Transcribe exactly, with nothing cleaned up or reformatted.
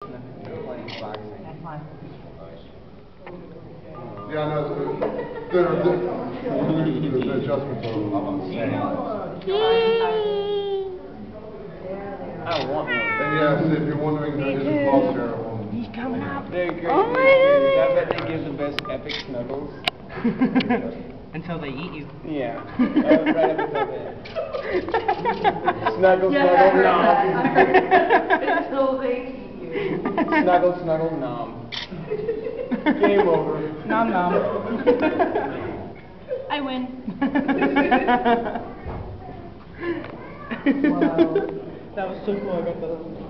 They're playing boxing. That's fine. Yeah, no, there are adjustments on them. I don't want one. And yes, if you're wondering who his boss here, He's coming up. They're great. Oh my I bet they give the best epic snuggles. Until they eat you. Yeah. Uh, right up until then. Snuggle, Yeah, snuggle, nom. until they eat you. Snuggle, snuggle, nom. Game over. Nom nom. I win. Wow. That was so cool. I got that.